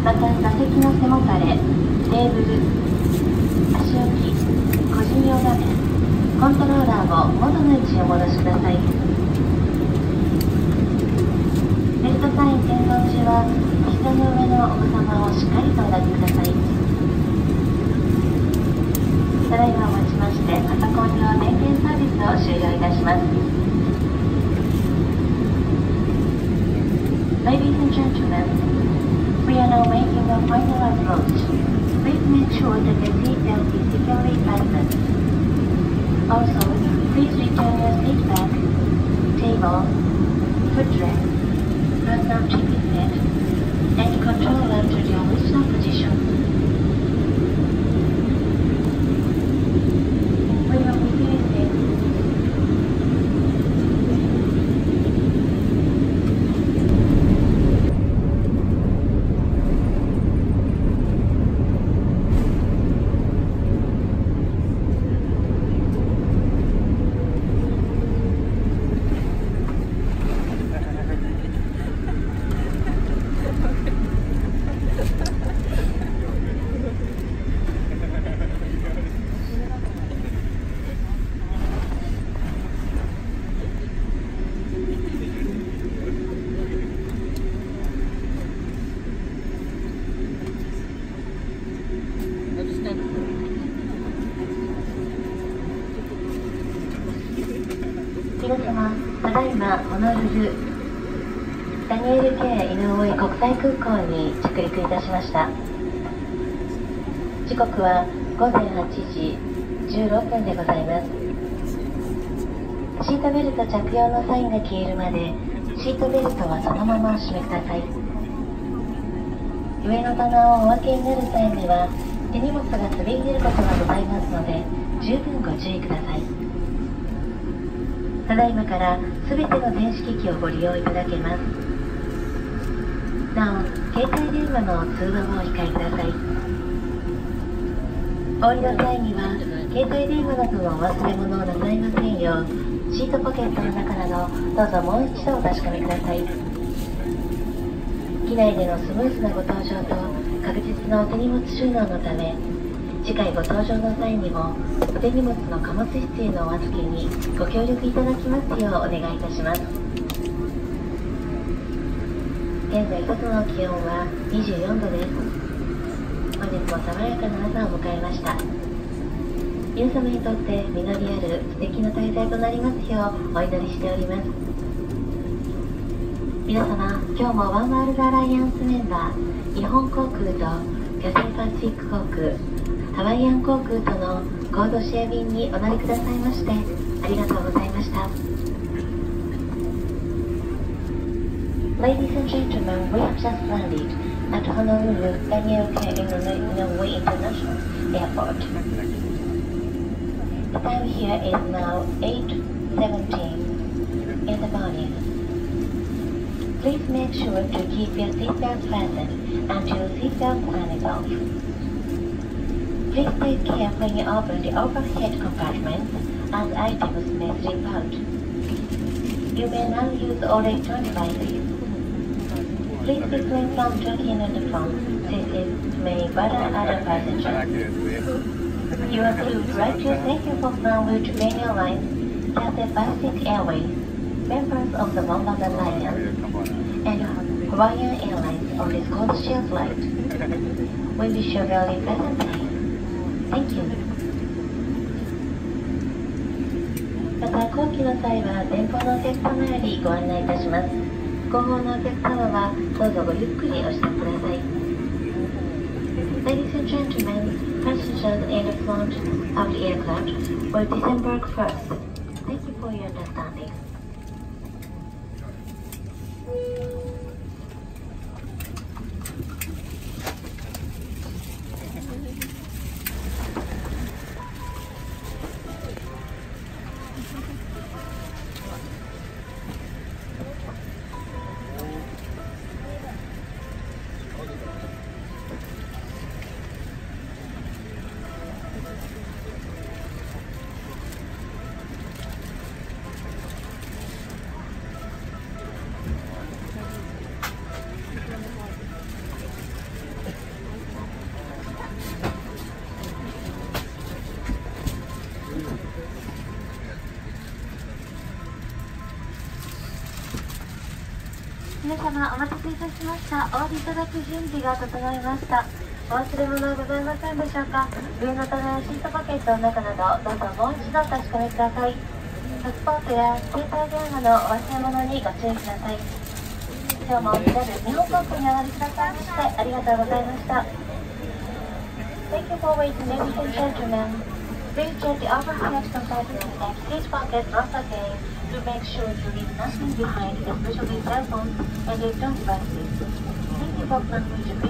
また座席の背もたれ、テーブル、足置き、個人用画面、コントローラーを元の位置にお戻しください。ベルトサイン点灯中は膝の上のお子様をしっかりとお抱きください。ただいまをもちましてパソコン用電源サービスを終了いたします。Ladies and gentlemen, we are now making the final approach. Please make sure that the seatbelt is securely fastened. Also, please return your seat back, table, footrest, personal chipping set, and controller to the original position. We will be using皆様、ただいまホノルルダニエル K 井上国際空港に着陸いたしました。時刻は午前8時16分でございます。シートベルト着用のサインが消えるまでシートベルトはそのままお締めください。上の棚をお分けになる際には手荷物が滑り出ることがございますので十分ご注意ください。ただいまからすべての電子機器をご利用いただけます。なお、携帯電話の通話をお控えください。お降りの際には携帯電話などのお忘れ物をなさいませんようシートポケットの中などどうぞもう一度お確かめください。機内でのスムーズなご搭乗と確実なお手荷物収納のため次回ご搭乗の際にもお手荷物の貨物室へのお預けにご協力いただきますようお願いいたします。現在外の気温は24度です。本日も爽やかな朝を迎えました。皆様にとって実りある素敵な滞在となりますようお祈りしております。皆様、今日もワンワールドアライアンスメンバー日本航空とキャセイパシフィック航空ハワイアン航空とのコードシェア便にお乗りくださいましてありがとうございました。Ladies and gentlemen, we have just landed at Honolulu Daniel K. Inouye International Airport. The time here is now 8:17 in the morning. Please make sure to keep your seatbelt fastened until seatbelt sign is off. Please take care when you open the overhead compartments as items may slip out. You may now use all electronic devices. Please refrain from talking on the phone since it may bother other passengers. You are to write your thank you for flying with Japan Airlines, Cathay Pacific Airways, members of the One World Alliance, and Hawaiian Airlines on this codeshare flight. We wish you a very pleasant day. Thank you. また後期の際は前方のお客様よりご案内いたします。後方のお客様はどうぞごゆっくりお支度ください。Ladies and gentlemen, passengers in the front of the aircraft will disembark first. Thank you for your understanding. お皆様お待たせいたしました。お降りいただく準備が整いました。お忘れ物はございませんでしょうか。上の棚やシートポケットの中など、どうぞもう一度お確かめください。パスポートや携帯電話のお忘れ物にご注意ください。今日もJAL日本航空にお乗りくださいましてありがとうございました。Thank you for waiting, ladies and gentlemen. Please check the overhead compartment and seat pockets once again to make sure you leave nothing behind, especially cell phones and electronic devices. Thank you for coming to